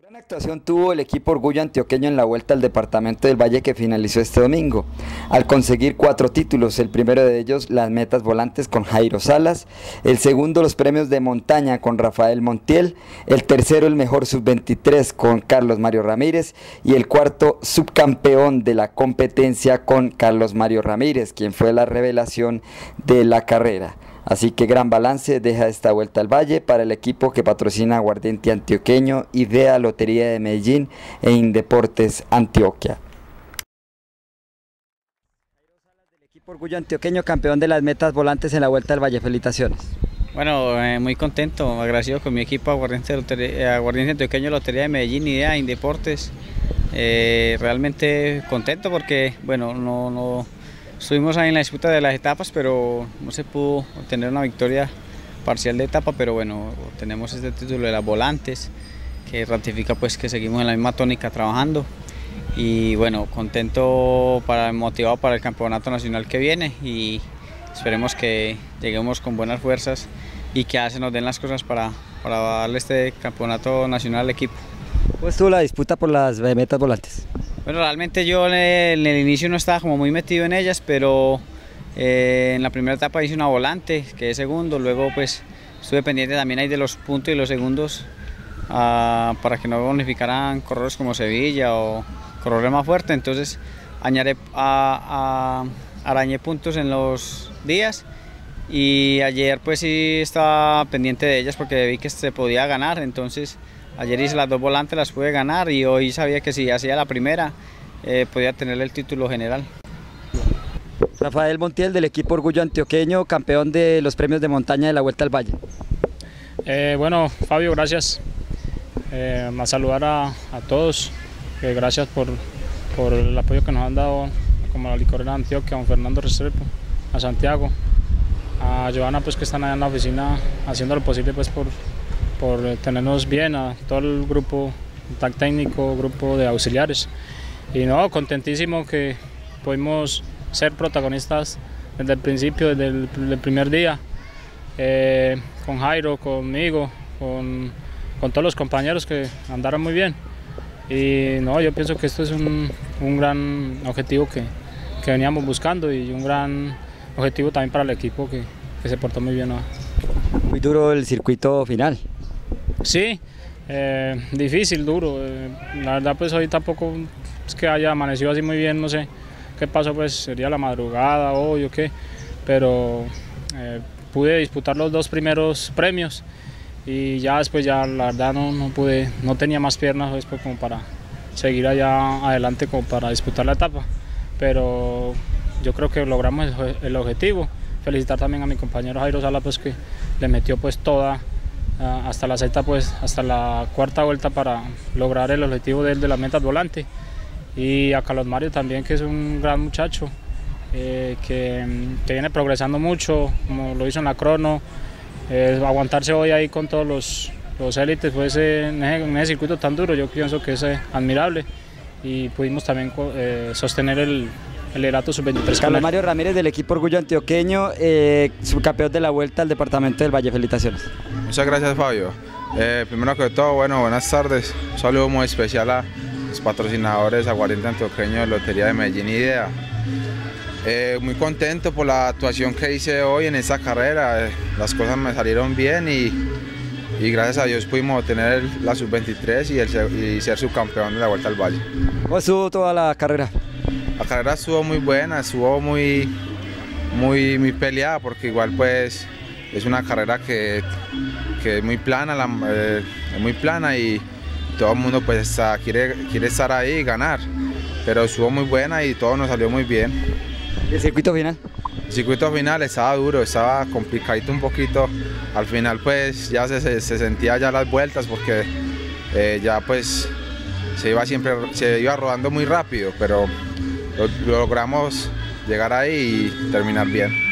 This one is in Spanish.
Gran actuación tuvo el equipo Orgullo Antioqueño en la Vuelta al Departamento del Valle que finalizó este domingo, al conseguir 4 títulos, el primero de ellos las metas volantes con Jairo Salas, el segundo los premios de montaña con Rafael Montiel, el tercero el mejor sub-23 con Carlos Mario Ramírez y el cuarto subcampeón de la competencia con Carlos Mario Ramírez, quien fue la revelación de la carrera. Así que gran balance deja esta Vuelta al Valle para el equipo que patrocina Aguardiente Antioqueño, Idea Lotería de Medellín e Indeportes Antioquia. El equipo Orgullo Antioqueño, campeón de las metas volantes en la Vuelta al Valle, felicitaciones. Bueno, muy contento, agradecido con mi equipo Aguardiente Antioqueño, Lotería de Medellín, Idea, Indeportes. Realmente contento porque, bueno, estuvimos ahí en la disputa de las etapas, pero no se pudo obtener una victoria parcial de etapa, pero bueno, tenemos este título de las volantes, que ratifica pues que seguimos en la misma tónica trabajando. Y bueno, contento, motivado para el campeonato nacional que viene y esperemos que lleguemos con buenas fuerzas y que ya se nos den las cosas para darle este campeonato nacional al equipo. ¿Cómo estuvo la disputa por las metas volantes? Bueno, realmente yo en el inicio no estaba como muy metido en ellas, pero en la primera etapa hice una volante, quedé segundo, luego pues estuve pendiente también ahí de los puntos y los segundos para que no bonificaran corredores como Sevilla o corredores más fuertes, entonces arañé puntos en los días y ayer pues sí estaba pendiente de ellas porque vi que se podía ganar, entonces ayer hice las 2 volantes, las pude ganar y hoy sabía que si hacía la primera podía tener el título general. Rafael Montiel del equipo Orgullo Antioqueño, campeón de los premios de montaña de la Vuelta al Valle. Bueno, Fabio, gracias. A saludar a todos, gracias por el apoyo que nos han dado, como a la Licorera de Antioquia, a don Fernando Restrepo, a Santiago, a Joana, pues que están allá en la oficina haciendo lo posible pues por tenernos bien, a todo el grupo técnico, grupo de auxiliares. Y no, contentísimo que pudimos ser protagonistas desde el principio, desde el primer día, con Jairo, conmigo, con todos los compañeros que andaron muy bien. Y no, yo pienso que esto es un gran objetivo que veníamos buscando y un gran objetivo también para el equipo que se portó muy bien, ¿no? Muy duro el circuito final. Sí, difícil, duro. La verdad pues hoy tampoco es que haya amanecido así muy bien, no sé qué pasó, pues sería la madrugada hoy o qué, pero pude disputar los 2 primeros premios y ya después ya la verdad no tenía más piernas después como para seguir allá adelante como para disputar la etapa, pero yo creo que logramos el objetivo. Felicitar también a mi compañero Jairo Sala pues que le metió pues toda hasta la sexta, pues hasta la 4ª vuelta para lograr el objetivo de las metas volantes, y a Carlos Mario también, que es un gran muchacho que viene progresando mucho como lo hizo en la crono, aguantarse hoy ahí con todos los élites pues en ese circuito tan duro, yo pienso que es admirable y pudimos también sostener el liderato sub-23. Carlos Mario Ramírez del equipo Orgullo Antioqueño, subcampeón de la Vuelta al Departamento del Valle, felicitaciones. Muchas gracias, Fabio. Primero que todo, bueno, buenas tardes. Un saludo muy especial a los patrocinadores Aguardiente Antioqueño de Lotería de Medellín Idea. Muy contento por la actuación que hice hoy en esta carrera. Las cosas me salieron bien y gracias a Dios pudimos obtener la sub-23 y ser subcampeón de la Vuelta al Valle. ¿Cómo estuvo toda la carrera? La carrera estuvo muy buena, estuvo muy peleada porque igual pues es una carrera que es muy plana, y todo el mundo pues quiere estar ahí y ganar, pero estuvo muy buena y todo nos salió muy bien. ¿Y el circuito final? El circuito final estaba duro, estaba complicadito un poquito, al final pues ya se sentía ya las vueltas porque ya pues se iba rodando muy rápido, pero logramos llegar ahí y terminar bien.